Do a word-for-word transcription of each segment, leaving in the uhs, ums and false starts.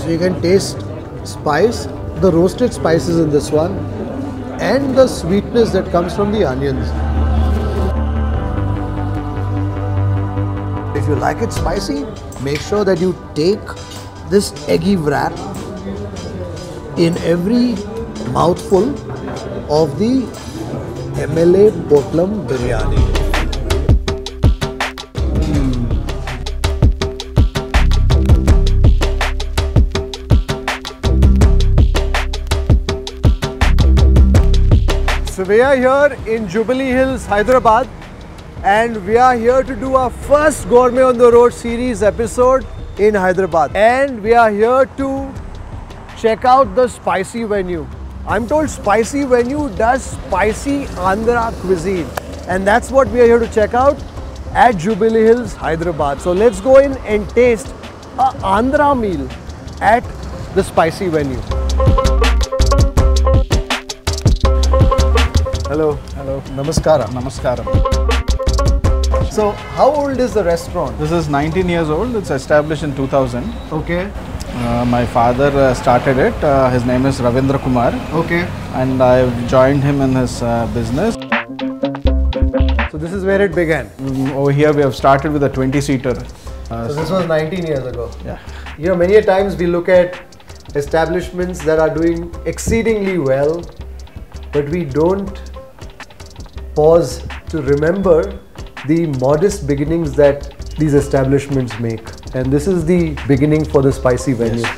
So you can taste spice, the roasted spices in this one, and the sweetness that comes from the onions. If you like it spicy, make sure that you take this eggy wrap in every mouthful of the M L A Potlam Biryani. So we are here in Jubilee Hills, Hyderabad, and we are here to do our first Gourmet on the Road series episode in Hyderabad. And we are here to check out the spicy venue. I'm told spicy venue does spicy Andhra cuisine, and that's what we are here to check out at Jubilee Hills, Hyderabad. So let's go in and taste a Andhra meal at the spicy venue. Hello. Hello. Namaskara. Namaskaram. So, how old is the restaurant? This is nineteen years old. It's established in two thousand. Okay. Uh, my father uh, started it. Uh, his name is Ravindra Kumar. Okay. And I've joined him in his uh, business. So, this is where it began? Mm, over here we have started with a twenty seater. Uh, so, this was nineteen years ago? Yeah. You know, many a times we look at establishments that are doing exceedingly well, but we don't pause to remember the modest beginnings that these establishments make. And this is the beginning for the spicy venue. Yes.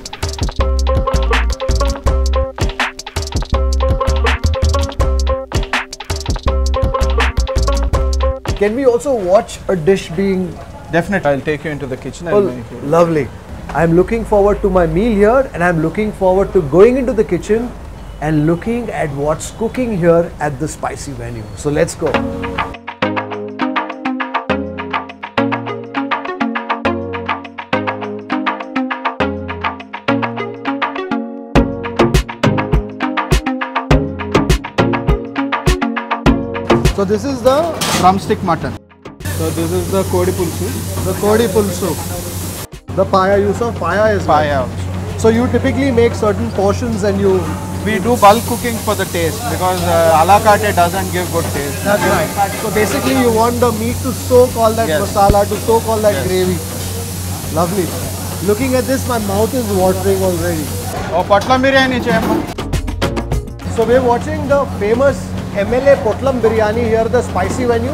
Can we also watch a dish being... Definitely, I'll take you into the kitchen. Oh, and lovely. I'm looking forward to my meal here, and I'm looking forward to going into the kitchen and looking at what's cooking here at the spicy venue. So let's go. So this is the drumstick mutton. So this is the Kodi Pulusu. The Kodi Pulusu. The paya, you saw paya as well. Paya. So you typically make certain portions and you... We do bulk cooking for the taste because uh, a la carte doesn't give good taste. That's right. So basically you want the meat to soak all that yes. masala, to soak all that yes. gravy. Lovely. Looking at this, my mouth is watering already. Oh, Potlam Biryani chayamma. So we're watching the famous M L A Potlam Biryani here, the spicy venue,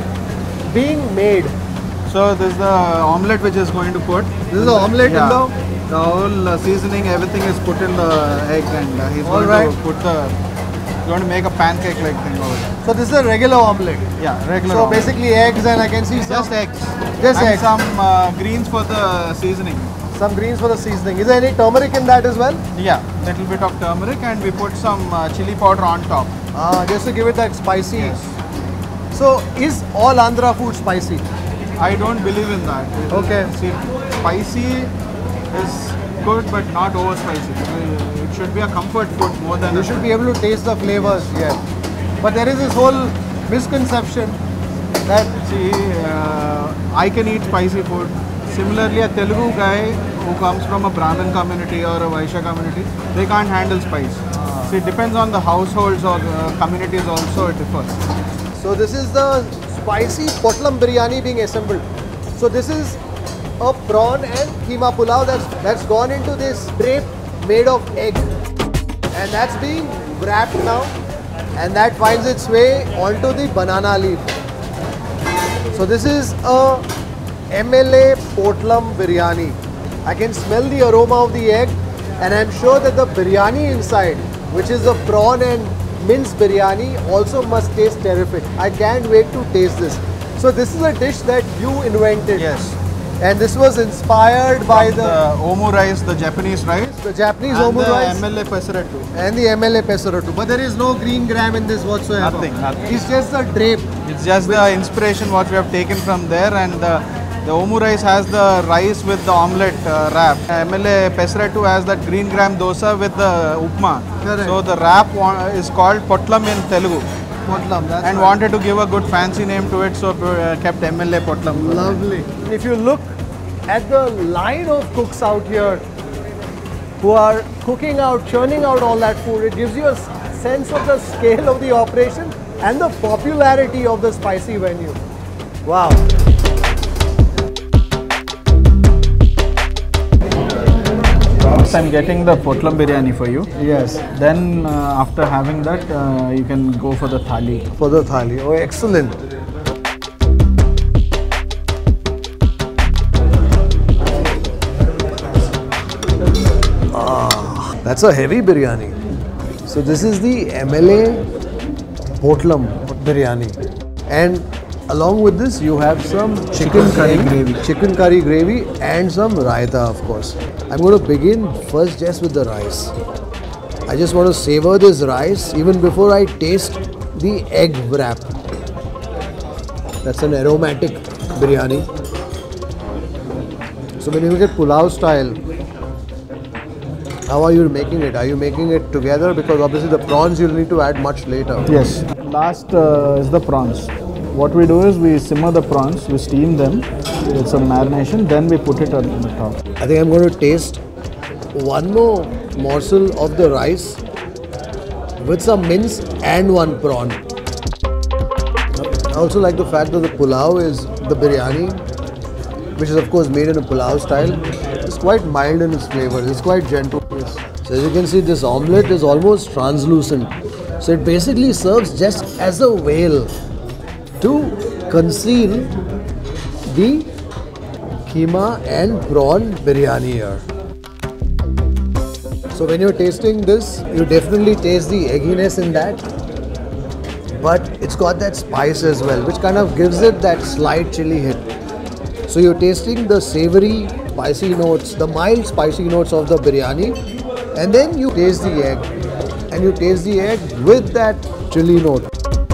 being made. So this is the omelette which is going to put. This is the omelette yeah. in the... The whole uh, seasoning, everything is put in the egg, and uh, he's All going right. to put the, he's going to make a pancake like thing over there. So this is a regular omelette? Yeah, regular So omelette. basically eggs, and I can see some, just eggs. Just and eggs. some uh, greens for the seasoning. Some greens for the seasoning. Is there any turmeric in that as well? Yeah, little bit of turmeric, and we put some uh, chili powder on top. Ah, just to give it that spicy. Yes. So is all Andhra food spicy? I don't believe in that. It okay. Is, see, spicy is good, but not over spicy. It should be a comfort food more than. You should be able to taste the flavors. Yeah. But there is this whole misconception that see, uh, I can eat spicy food. Similarly, a Telugu guy who comes from a Brahmin community or a Vaishya community, they can't handle spice. Ah. So it depends on the households or uh, communities also. It differs. So this is the spicy Potlam Biryani being assembled. So this is a prawn and keema pulao that's that's gone into this drape made of egg, and that's being wrapped now, and that finds its way onto the banana leaf. So this is a M L A Potlam Biryani. I can smell the aroma of the egg, and I'm sure that the biryani inside, which is a prawn and mince biryani, also must taste terrific. I can't wait to taste this. So this is a dish that you invented. Yes. And this was inspired by the, the omu rice, the Japanese rice, the Japanese and omu the rice, M L A pesarattu, and the M L A pesarattu. But there is no green gram in this whatsoever. Nothing, nothing. It's just a drape. It's just the inspiration what we have taken from there, and the, the omu rice has the rice with the omelette uh, wrap. M L A pesarattu has that green gram dosa with the upma. Correct. So the wrap is called Potlam in Telugu. Potlam, that's and right. wanted to give a good fancy name to it, so uh, kept M L A Potlam. Lovely. If you look at the line of cooks out here, who are cooking out, churning out all that food. It gives you a sense of the scale of the operation and the popularity of the spicy venue. Wow. I'm getting the Potlam Biryani for you. Yes. Then uh, after having that, uh, you can go for the thali. For the thali. Oh, excellent. Ah, that's a heavy biryani. So this is the M L A Potlam Biryani. And along with this, you have some chicken, chicken curry gravy. Chicken curry gravy and some raita, of course. I'm going to begin first just with the rice. I just want to savor this rice even before I taste the egg wrap. That's an aromatic biryani. So when you look at pulao style, how are you making it? Are you making it together? Because obviously the prawns you'll need to add much later. Yes. Last uh, is the prawns. What we do is we simmer the prawns, we steam them with some marination, then we put it on the top. I think I'm going to taste one more morsel of the rice with some mince and one prawn. I also like the fact that the pulao is the biryani, which is of course made in a pulao style. It's quite mild in its flavor, it's quite gentle. So as you can see, this omelette is almost translucent. So it basically serves just as a veil to conceal the keema and prawn biryani here. So when you're tasting this, you definitely taste the egginess in that, but it's got that spice as well, which kind of gives it that slight chili hit. So you're tasting the savory, spicy notes, the mild spicy notes of the biryani, and then you taste the egg, and you taste the egg with that chili note.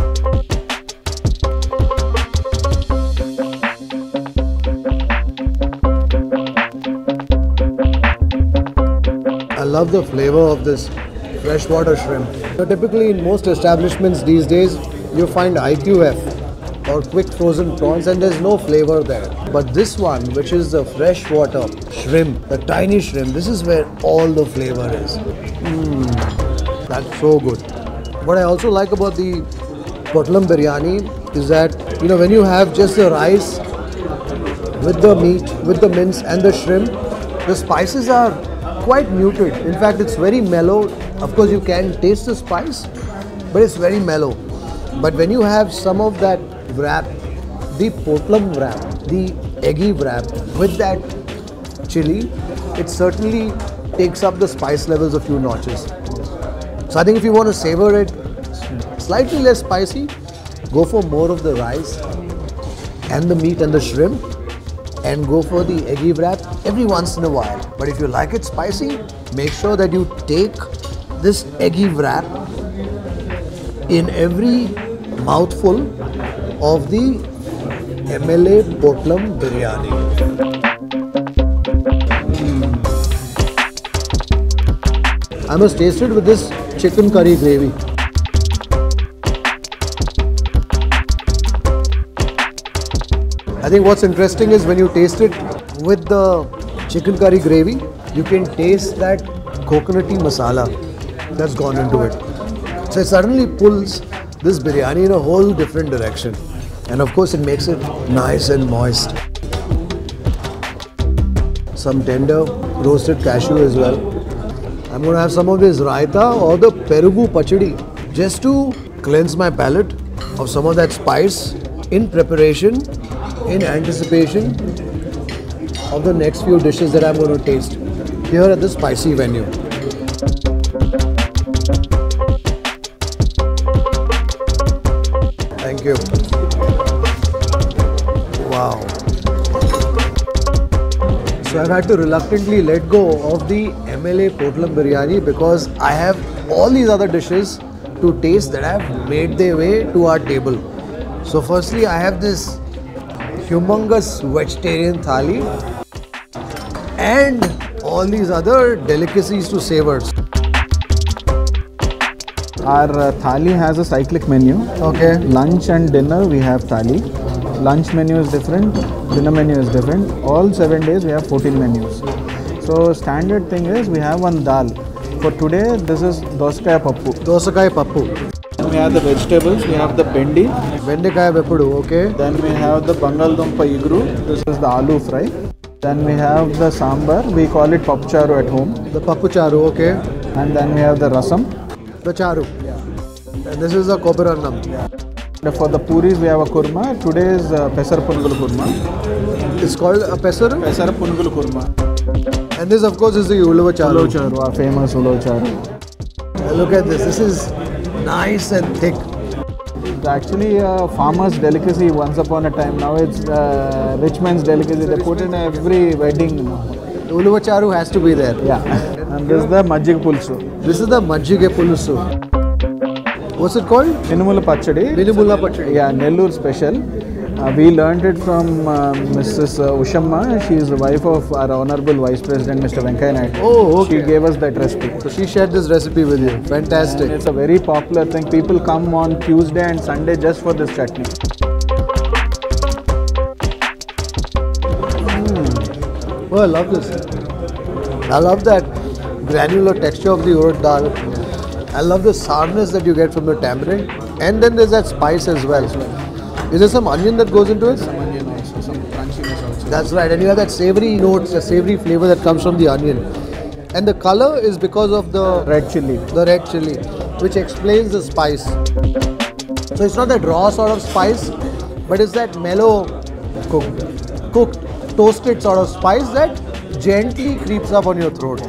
I love the flavor of this freshwater shrimp. So typically in most establishments these days, you find I Q F or quick frozen prawns and there's no flavor there. But this one, which is the freshwater shrimp, the tiny shrimp, this is where all the flavor is. Mm, that's so good. What I also like about the Potlam Biryani is that, you know, when you have just the rice with the meat, with the mince and the shrimp, the spices are quite muted. In fact, it's very mellow. Of course, you can taste the spice, but it's very mellow. But when you have some of that wrap, the Potlam wrap, the eggy wrap with that chili, it certainly takes up the spice levels a few notches. So I think if you want to savor it slightly less spicy, go for more of the rice and the meat and the shrimp, and go for the eggy wrap every once in a while. But if you like it spicy, make sure that you take this eggy wrap in every mouthful of the M L A Potlam Biryani. Mm. I must taste it with this chicken curry gravy. I think what's interesting is when you taste it with the chicken curry gravy, you can taste that coconutty masala that's gone into it. So it suddenly pulls this biryani in a whole different direction. And of course it makes it nice and moist. Some tender roasted cashew as well. I'm going to have some of this raita or the perugu pachadi just to cleanse my palate of some of that spice in preparation, in anticipation of the next few dishes that I'm going to taste here at the spicy venue. Thank you. Wow. So I've had to reluctantly let go of the M L A Potlam Biryani because I have all these other dishes to taste that have made their way to our table. So firstly, I have this humongous vegetarian thali and all these other delicacies to savor. Our uh, thali has a cyclic menu. Okay. Lunch and dinner we have thali. Lunch menu is different, dinner menu is different. All seven days we have fourteen menus. So standard thing is we have one dal. For today, this is dosakai pappu. Dosakai pappu. Then we have the vegetables. We have the bendi. Bendikaya vepudu, okay. Then we have the Bangaldumpa igru. This is the aloo fry. Then we have the sambar. We call it Pappu Chaaru at home. The Pappu Chaaru, okay. And then we have the rasam. The Chaaru. Yeah. And this is the koparannam. Yeah. For the puris, we have a kurma. Today is uh, Pesara Punugulu kurma. It's called a Pesara? Pesara Punugulu kurma. And this, of course, is the Ulavacharu. Ulavacharu, our famous Ulavacharu. Look at this. This is nice and thick. It's actually a farmer's delicacy once upon a time. Now it's uh, rich man's delicacy. They put in every wedding. Ulavacharu has to be there. Yeah. And this is the Majjig Pulusu. This is the Majjig Pulusu. What's it called? Minimula Pachadi. Minimula Pachadi. Yeah, Nellore special. Uh, we learned it from uh, Missus Ushamma. She is the wife of our Honorable Vice President, Mister Venkaiah Naidu. Oh, okay. She gave us that recipe. So she shared this recipe with you. Fantastic. And it's a very popular thing. People come on Tuesday and Sunday just for this chutney. Mm. Oh, I love this. I love that granular texture of the urad dal. I love the sourness that you get from the tamarind. And then there's that spice as well. Is there some onion that goes into it? Some onion also, some crunchiness also. That's right. And you have that savory notes, the savory flavor that comes from the onion. And the color is because of the red chili. The red chili, which explains the spice. So it's not that raw sort of spice, but it's that mellow, cooked, cooked, toasted sort of spice that gently creeps up on your throat.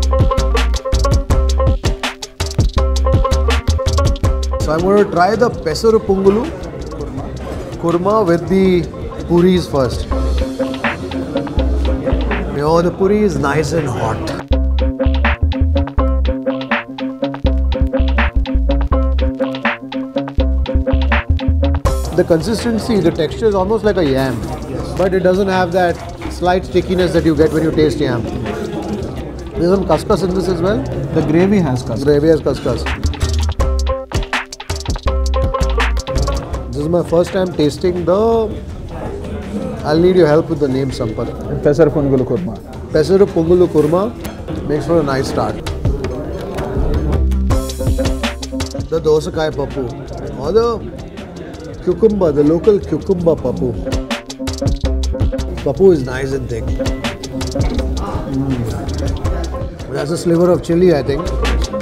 So I'm going to try the Pesara Pungulu kurma with the puris first. You know, the puri is nice and hot. The consistency, the texture is almost like a yam, yes. But it doesn't have that slight stickiness that you get when you taste yam. There's some khaskhas in this as well. The gravy has khaskhas. Gravy has khaskhas. This is my first time tasting the... I'll need your help with the name, Sampath. Pesara Pungulu kurma. Pesara Pungulu kurma makes for a nice start. The dosakai pappu or the cucumber, the local cucumber pappu. Pappu is nice and thick. Mm. That's a sliver of chili, I think.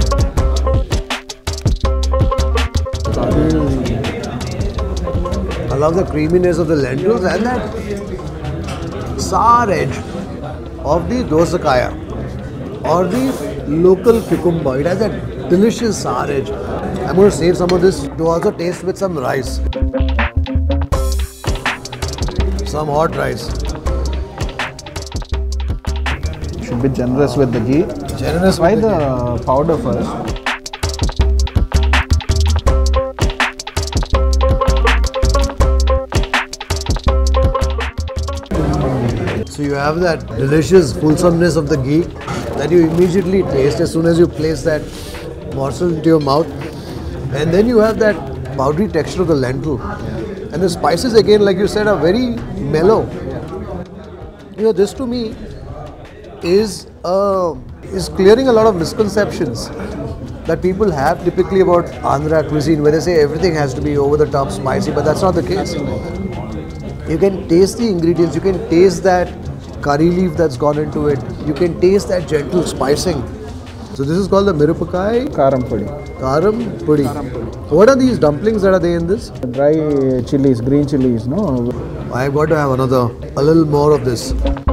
Mm. I love the creaminess of the lentils and that sour edge of the dosakaya or the local cucumber. It has that delicious sour edge. I'm going to save some of this to also taste with some rice. Some hot rice. Should be generous with the ghee. Generous Try with the, the ghee. Powder first. So you have that delicious fulsomeness of the ghee that you immediately taste as soon as you place that morsel into your mouth. And then you have that powdery texture of the lentil. And the spices again, like you said, are very mellow. You know, this to me is, uh, is clearing a lot of misconceptions that people have typically about Andhra cuisine, where they say everything has to be over the top spicy, but that's not the case. You can taste the ingredients, you can taste that curry leaf that's gone into it, you can taste that gentle spicing. So this is called the Mirupakai Karam pudi. Karam pudi. What are these dumplings that are there in this? Dry chilies, green chilies, no? I've got to have another, a little more of this.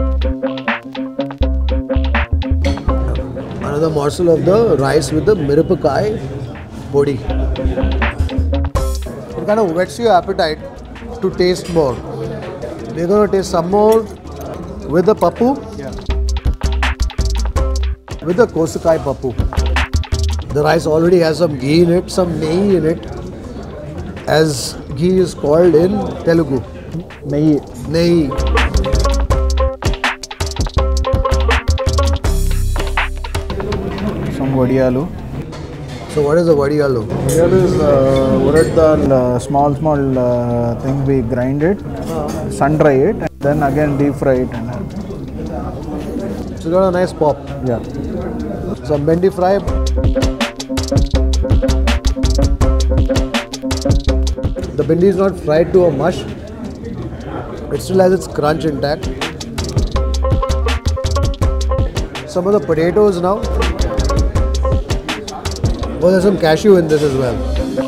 Another morsel of the rice with the Mirupakai pudi. It kind of whets your appetite to taste more. We're going to taste some more with the pappu, yeah. With the kosakai pappu. The rice already has some ghee in it, some nehi in it, as ghee is called in Telugu. Nehi. Nehi. Some vadiyalu. So what is a vadiyalu? Vadiyalu is uh, urad dal, uh, small small uh, thing. We grind it, uh. sun dry it, and then again deep fry it. And so It's got a nice pop. Yeah. Some bendi fry. The bendi is not fried to a mush. It still has its crunch intact. Some of the potatoes now. Oh, there's some cashew in this as well.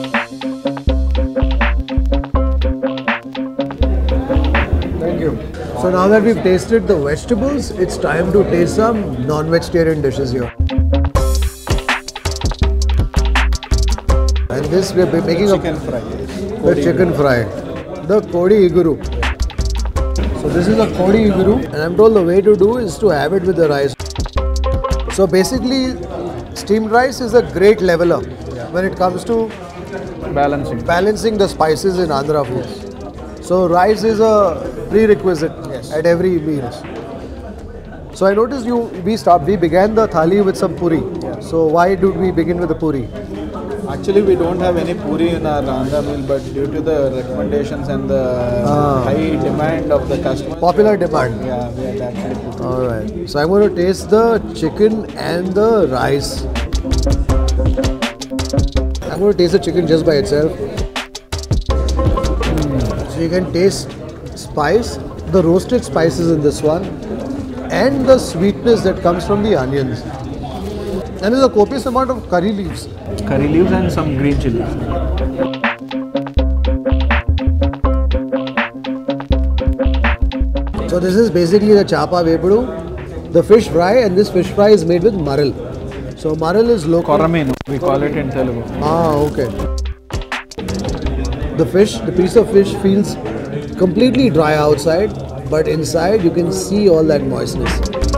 Thank you. So now that we've tasted the vegetables, it's time to taste some non-vegetarian dishes here. And this we're making Chicken a fry. the chicken fry. The Kodi Iguru. So this is a Kodi Iguru, and I'm told the way to do is to have it with the rice. So basically, steamed rice is a great leveler when it comes to Balancing. balancing the spices in Andhra foods. So rice is a prerequisite Yes. at every meal. So I noticed you we start we began the thali with some puri. Yeah. So why did we begin with the puri? Actually, we don't have any puri in our Andhra meal, but due to the recommendations and the Ah. high demand of the customers, Popular demand. yeah, we had actually put. All right. So I'm going to taste the chicken and the rice. I'm going to taste the chicken just by itself. Mm. So you can taste spice, the roasted spices in this one, and the sweetness that comes from the onions. And there's a copious amount of curry leaves. Curry leaves and some green chilies. So this is basically the chapa vepudu, the fish fry, and this fish fry is made with maril. So maril is local. Koramenu, we call it in Telugu. Ah, okay. The fish, the piece of fish feels completely dry outside, but inside you can see all that moistness.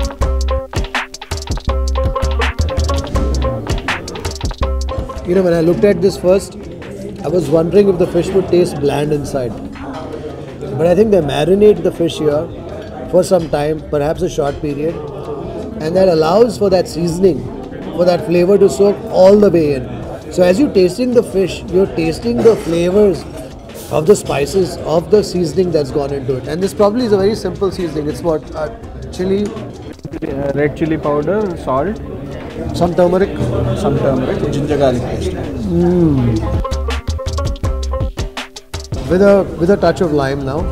You know, when I looked at this first, I was wondering if the fish would taste bland inside. But I think they marinate the fish here for some time, perhaps a short period, and that allows for that seasoning, for that flavor to soak all the way in. So as you're tasting the fish, you're tasting the flavors of the spices, of the seasoning that's gone into it. And this probably is a very simple seasoning. It's what? Uh, chili, Uh, red chili powder, salt, some turmeric. some turmeric, ginger garlic paste. With a with a touch of lime now.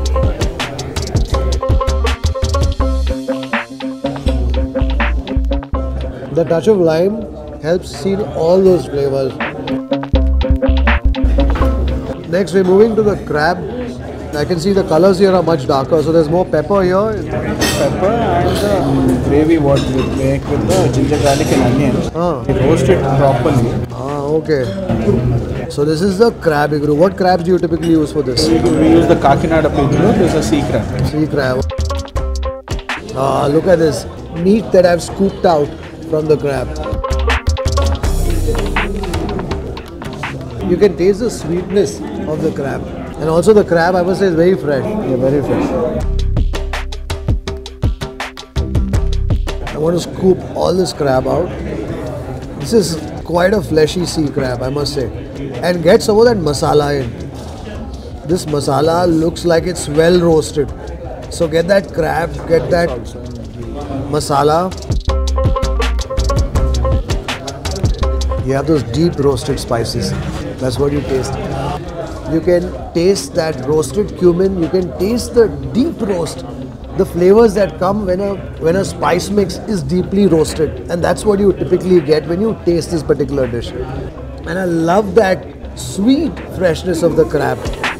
The touch of lime helps seal all those flavors. Next, we're moving to the crab. I can see the colors here are much darker, so there's more pepper here. Pepper and the um, gravy what we make with the ginger garlic and onions. Ah. We roast it properly. Ah, okay. So this is the crab igru. What crabs do you typically use for this? We, we use the Kakinada piglet. This is a sea crab. Sea crab. Ah, look at this meat that I've scooped out from the crab. You can taste the sweetness of the crab. And also the crab, I must say, is very fresh. Yeah, very fresh. I want to scoop all this crab out. This is quite a fleshy sea crab, I must say. And get some of that masala in. This masala looks like it's well roasted. So get that crab, get that masala. You have those deep roasted spices. That's what you taste. You can taste that roasted cumin. You can taste the deep roast, the flavors that come when a when a spice mix is deeply roasted, and that's what you typically get when you taste this particular dish. And I love that sweet freshness of the crab.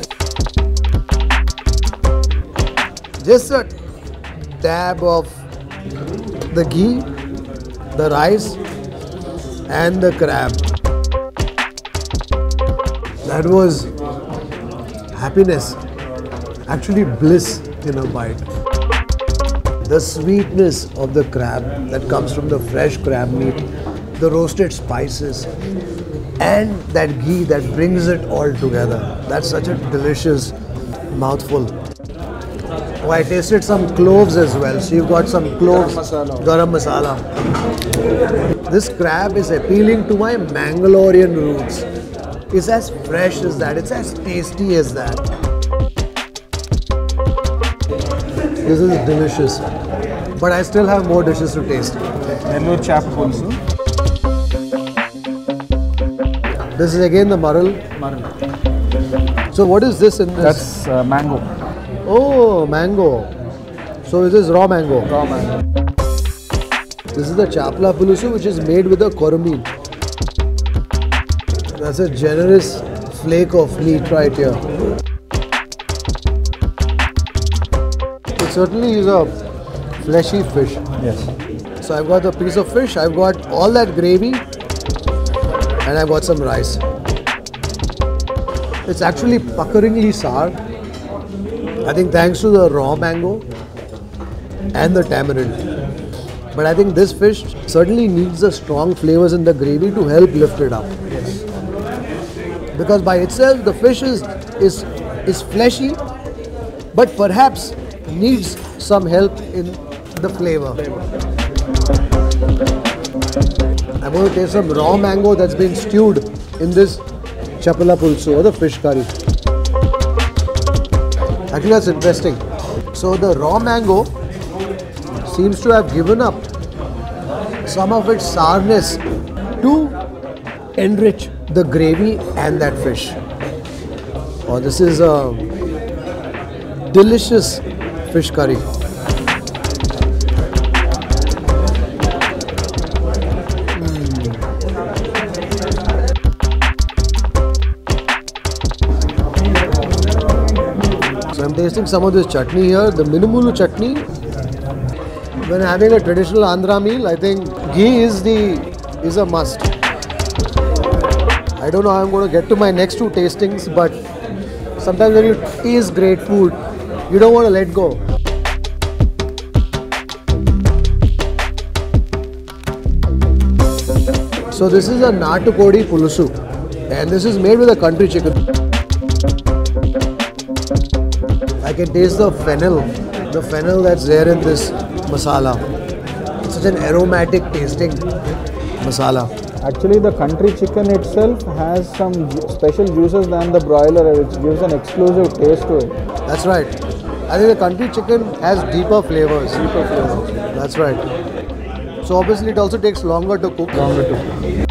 Just a dab of the ghee, the rice, and the crab. That was happiness, actually bliss in a bite. The sweetness of the crab that comes from the fresh crab meat, the roasted spices, and that ghee that brings it all together. That's such a delicious mouthful. Oh, I tasted some cloves as well. So you've got some cloves, garam masala. This crab is appealing to my Mangalorean roots. It's as fresh as that. It's as tasty as that. This is delicious. but I still have more dishes to taste. Nellore chap pulusu. This is again the marul. Marul. So what is this in this? That's uh, mango. Oh, mango. So this is raw mango. Raw mango. This is the chapla pulusu, which is made with a coromine. That's a generous flake of meat right here. It certainly is a fleshy fish. Yes. So I've got a piece of fish, I've got all that gravy, and I've got some rice. It's actually puckeringly sour. I think thanks to the raw mango and the tamarind. But I think this fish certainly needs the strong flavors in the gravy to help lift it up. Yes. Because by itself the fish is, is, is fleshy, but perhaps needs some help in the flavor. I'm going to taste some raw mango that's been stewed in this chapla pulsu or the fish curry. Actually, that's interesting. So the raw mango seems to have given up some of its sourness to enrich the gravy and that fish. Oh, this is a delicious fish curry. So I'm tasting some of this chutney here, the minimulu chutney. When having a traditional Andhra meal, I think ghee is the is a must. I don't know how I'm going to get to my next two tastings, but sometimes when you taste great food, you don't want to let go. So this is a natukodi pulusu, and this is made with a country chicken. I can taste the fennel, the fennel that's there in this masala. It's such an aromatic tasting masala. Actually, the country chicken itself has some ju special juices than the broiler, which gives an exclusive taste to it. That's right. I think the country chicken has deeper flavors. Deeper flavors. That's right. So obviously it also takes longer to cook. Longer to cook.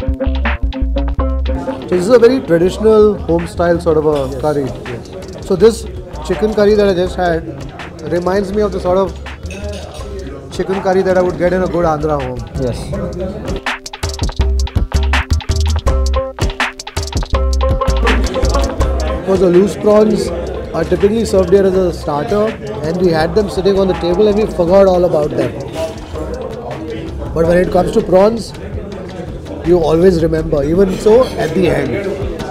So this is a very traditional home style sort of a yes. curry. Yes. So this chicken curry that I just had reminds me of the sort of chicken curry that I would get in a good Andhra home. Yes. Because the loose prawns are typically served here as a starter, and we had them sitting on the table and we forgot all about them. But when it comes to prawns, you always remember, even so at the end.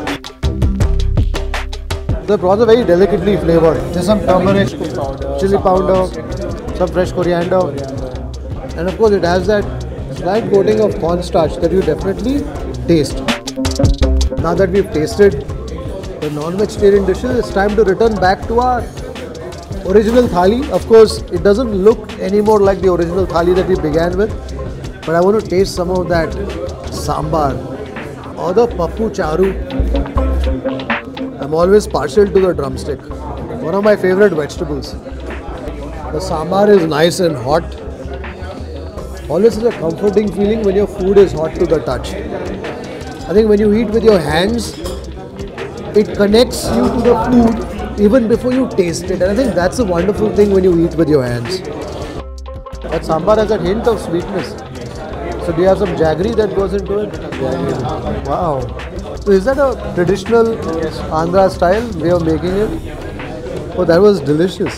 The prawns are very delicately flavored. There's some turmeric, chili powder, some fresh coriander, and of course it has that slight coating of cornstarch that you definitely taste. Now that we've tasted the non-vegetarian dishes, it's time to return back to our original thali. Of course, it doesn't look any more like the original thali that we began with, but I want to taste some of that sambar or the Pappu Chaaru. I'm always partial to the drumstick, one of my favorite vegetables. The sambar is nice and hot. Always is a comforting feeling when your food is hot to the touch. I think when you eat with your hands, it connects you to the food even before you taste it. And I think that's a wonderful thing when you eat with your hands. That sambar has a hint of sweetness. So do you have some jaggery that goes into it? Jaggery. Wow. So is that a traditional yes. Andhra style way of making it? Oh, that was delicious.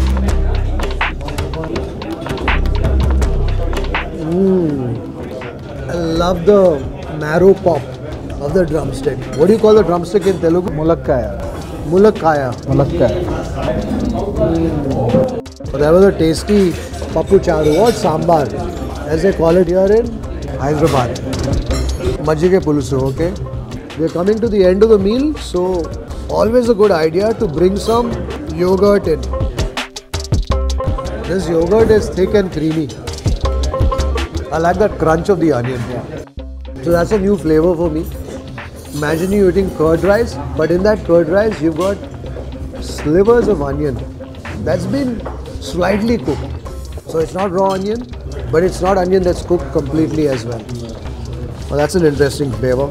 Mmm. I love the marrow pop of the drumstick. What do you call the drumstick in Telugu? Mulakkaya. Mulakkaya. Mulakkaya. Mm. So that was a tasty Pappu Chaaru or sambar, as they call it here in Hyderabad. Majjige Pulusu, okay? We're coming to the end of the meal, so always a good idea to bring some yogurt in. This yogurt is thick and creamy. I like that crunch of the onion. Yeah. So that's a new flavor for me. Imagine you eating curd rice, but in that curd rice you've got slivers of onion that's been slightly cooked. So it's not raw onion, but it's not onion that's cooked completely as well. Well, that's an interesting flavor.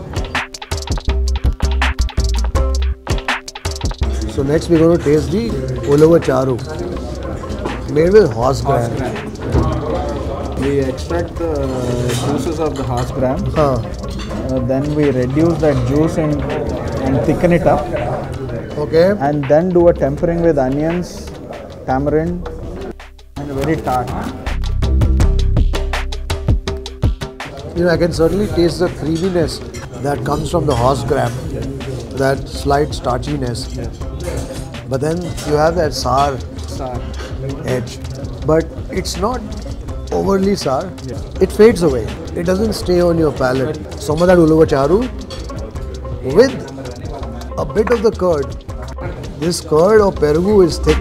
So next we're going to taste the Ulavacharu, made with horse gram. We extract the juices of the horse gram. Huh. Uh, then we reduce that juice and, and thicken it up. Okay. And then do a tempering with onions, tamarind, and very tart. You know, I can certainly taste the creaminess that comes from the horse gram, that slight starchiness. Yes. But then you have that sour, Sour. edge. But it's not overly sour. Yeah. It fades away. It doesn't stay on your palate. Some of that Ulavacharu with a bit of the curd. This curd or perugu is thick.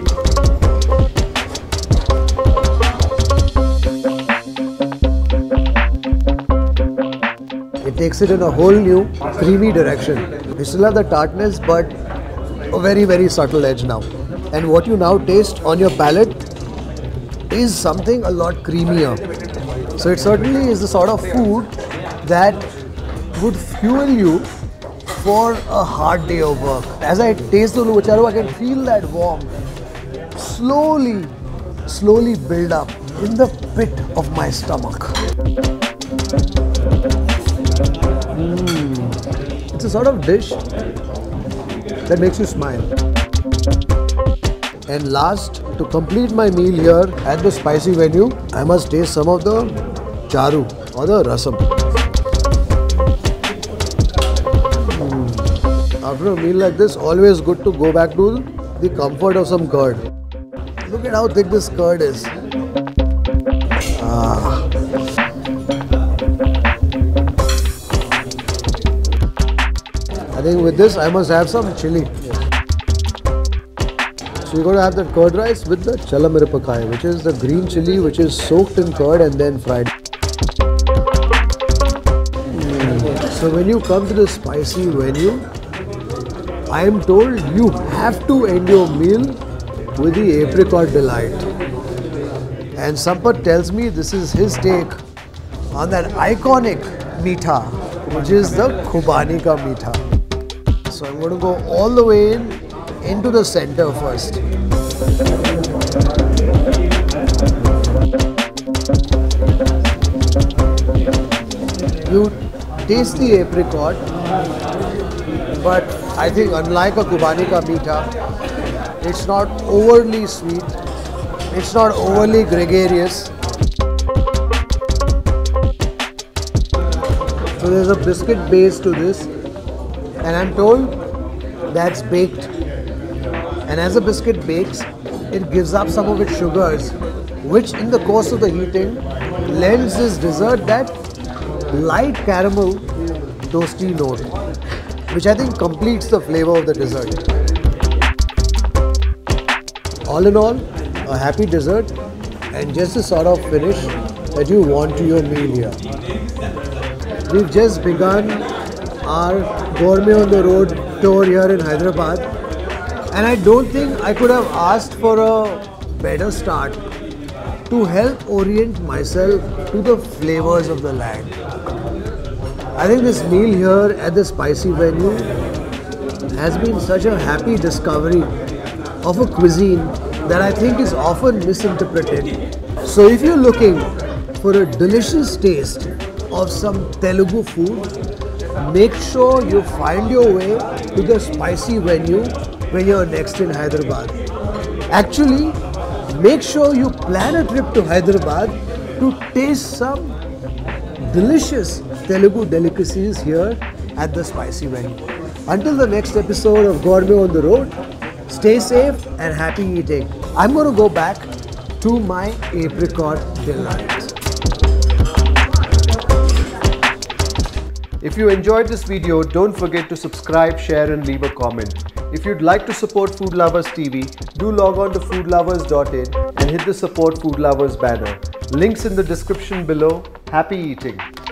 It takes it in a whole new creamy direction. We still have the tartness, but a very, very subtle edge now. And what you now taste on your palate is something a lot creamier. So it certainly is the sort of food that would fuel you for a hard day of work. As I taste the Ulavacharu, I can feel that warmth slowly, slowly build up in the pit of my stomach. Mm. It's a sort of dish that makes you smile. And last, to complete my meal here at the spicy venue, I must taste some of the Chaaru or the rasam. Mm. After a meal like this, always good to go back to the comfort of some curd. Look at how thick this curd is. Ah. I think with this, I must have some chili. So you're going to have that curd rice with the chalamiripakai, which is the green chili which is soaked in curd and then fried. Mm. So when you come to the spicy venue, I am told you have to end your meal with the Apricot delight. And Sampath tells me this is his take on that iconic meetha, which is the Khubani ka meetha. So I'm going to go all the way in into the center first. You taste the apricot, but I think unlike a Khubani ka meetha, it's not overly sweet, it's not overly gregarious. So there's a biscuit base to this, and I'm told that's baked. And as the biscuit bakes, it gives up some of its sugars, which in the course of the heating lends this dessert that light caramel toasty note, which I think completes the flavor of the dessert. All in all, a happy dessert and just the sort of finish that you want to your meal here. We've just begun our Gourmet on the Road tour here in Hyderabad, and I don't think I could have asked for a better start to help orient myself to the flavors of the land. I think this meal here at the spicy venue has been such a happy discovery of a cuisine that I think is often misinterpreted. So if you're looking for a delicious taste of some Telugu food, make sure you find your way to the spicy venue when you're next in Hyderabad. Actually, make sure you plan a trip to Hyderabad to taste some delicious Telugu delicacies here at the spicy venue. Until the next episode of Gourmet on the Road, stay safe and happy eating. I'm going to go back to my apricot delight. If you enjoyed this video, don't forget to subscribe, share and leave a comment. If you'd like to support Food Lovers T V, do log on to food lovers dot in and hit the Support Food Lovers banner. Links in the description below. Happy eating!